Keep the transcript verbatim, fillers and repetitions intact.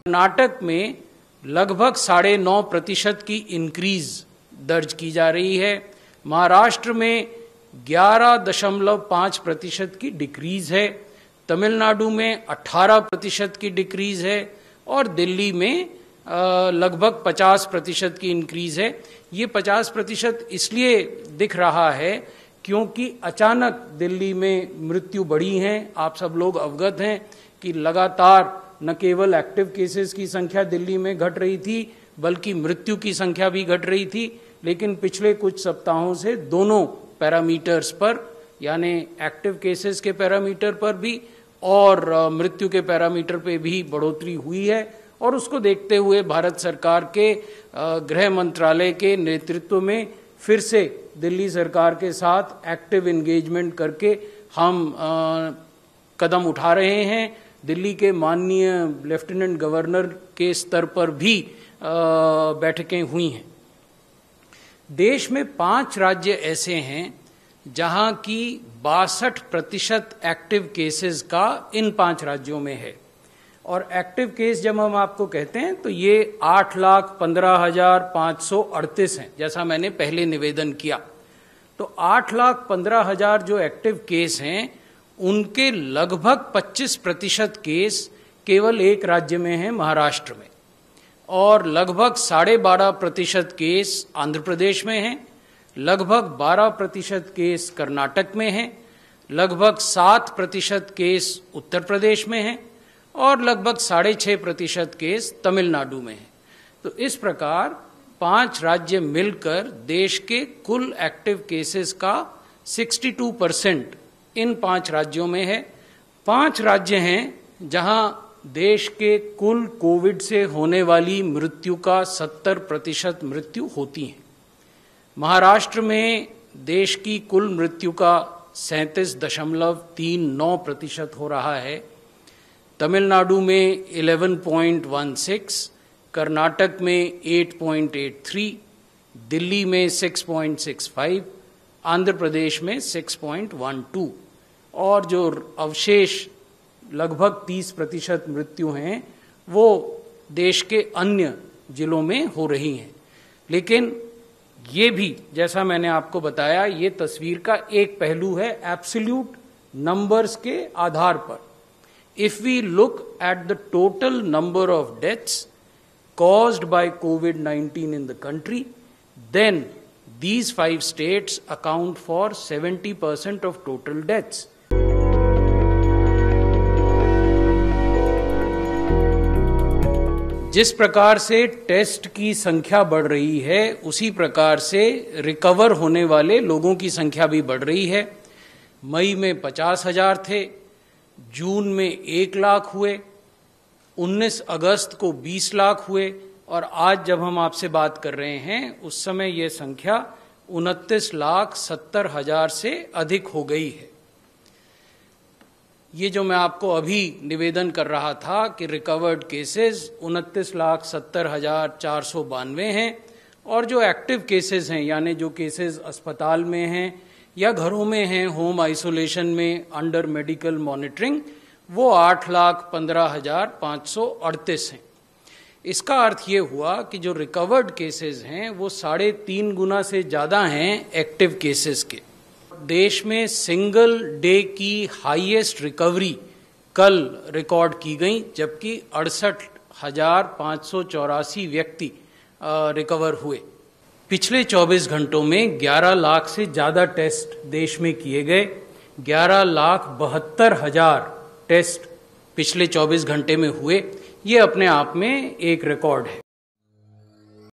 कर्नाटक में लगभग साढ़े नौ प्रतिशत की इंक्रीज दर्ज की जा रही है। महाराष्ट्र में ग्यारह दशमलव पाँच प्रतिशत की डिक्रीज है। तमिलनाडु में अठारह प्रतिशत की डिक्रीज है और दिल्ली में लगभग पचास प्रतिशत की इंक्रीज है। ये पचास प्रतिशत इसलिए दिख रहा है क्योंकि अचानक दिल्ली में मृत्यु बढ़ी हैं। आप सब लोग अवगत हैं कि लगातार न केवल एक्टिव केसेस की संख्या दिल्ली में घट रही थी बल्कि मृत्यु की संख्या भी घट रही थी। लेकिन पिछले कुछ सप्ताहों से दोनों पैरामीटर्स पर, यानी एक्टिव केसेस के पैरामीटर पर भी और मृत्यु के पैरामीटर पे भी बढ़ोतरी हुई है। और उसको देखते हुए भारत सरकार के गृह मंत्रालय के नेतृत्व में फिर से दिल्ली सरकार के साथ एक्टिव एंगेजमेंट करके हम कदम उठा रहे हैं। दिल्ली के माननीय लेफ्टिनेंट गवर्नर के स्तर पर भी बैठकें हुई हैं। देश में पांच राज्य ऐसे हैं जहां की बासठ प्रतिशत एक्टिव केसेस का इन पांच राज्यों में है। और एक्टिव केस जब हम आपको कहते हैं तो ये आठ लाख पंद्रह हजार पाँच सौ अड़तीस हैं, जैसा मैंने पहले निवेदन किया। तो आठ लाख पंद्रह हजार जो एक्टिव केस हैं उनके लगभग पच्चीस प्रतिशत केस केवल एक राज्य में हैं, महाराष्ट्र में, और लगभग साढ़े बारह प्रतिशत केस आंध्र प्रदेश में हैं, लगभग बारह प्रतिशत केस कर्नाटक में हैं, लगभग सात प्रतिशत केस उत्तर प्रदेश में हैं और लगभग साढ़े छः प्रतिशत केस तमिलनाडु में हैं। तो इस प्रकार पांच राज्य मिलकर देश के कुल एक्टिव केसेस का बासठ परसेंट इन पांच राज्यों में है। पांच राज्य हैं जहां देश के कुल कोविड से होने वाली मृत्यु का सत्तर प्रतिशत मृत्यु होती है। महाराष्ट्र में देश की कुल मृत्यु का सैंतीस दशमलव तीन नौ प्रतिशत हो रहा है। तमिलनाडु में ग्यारह पॉइंट एक छह, कर्नाटक में आठ पॉइंट आठ तीन, दिल्ली में छह पॉइंट छह पाँच, आंध्र प्रदेश में छह पॉइंट एक दो और जो अवशेष लगभग तीस प्रतिशत मृत्यु हैं वो देश के अन्य जिलों में हो रही हैं। लेकिन ये भी, जैसा मैंने आपको बताया, ये तस्वीर का एक पहलू है एब्सोल्यूट नंबर्स के आधार पर। If we look at the total number of deaths caused by COVID nineteen in the country, then these five states account for seventy percent of total deaths. जिस प्रकार से टेस्ट की संख्या बढ़ रही है उसी प्रकार से रिकवर होने वाले लोगों की संख्या भी बढ़ रही है। मई में पचास हजार थे, जून में एक लाख हुए, उन्नीस अगस्त को बीस लाख हुए और आज जब हम आपसे बात कर रहे हैं उस समय यह संख्या उनतीस लाख सत्तर हजार से अधिक हो गई है। ये जो मैं आपको अभी निवेदन कर रहा था कि रिकवर्ड केसेस उनतीस लाख सत्तर हजार चार सौ बानवे हैं और जो एक्टिव केसेस हैं, यानी जो केसेस अस्पताल में हैं या घरों में हैं, होम आइसोलेशन में अंडर मेडिकल मॉनिटरिंग, वो आठ लाख पंद्रह हजार पाँच सौ अड़तीस हैं। इसका अर्थ ये हुआ कि जो रिकवर्ड केसेस हैं वो साढ़े तीन गुना से ज़्यादा हैं एक्टिव केसेस के। देश में सिंगल डे की हाईएस्ट रिकवरी कल रिकॉर्ड की गई, जबकि अड़सठ हजार पाँच सौ चौरासी व्यक्ति रिकवर हुए। पिछले चौबीस घंटों में ग्यारह लाख से ज़्यादा टेस्ट देश में किए गए। ग्यारह लाख बहत्तर हजार टेस्ट पिछले चौबीस घंटे में हुए। ये अपने आप में एक रिकॉर्ड है।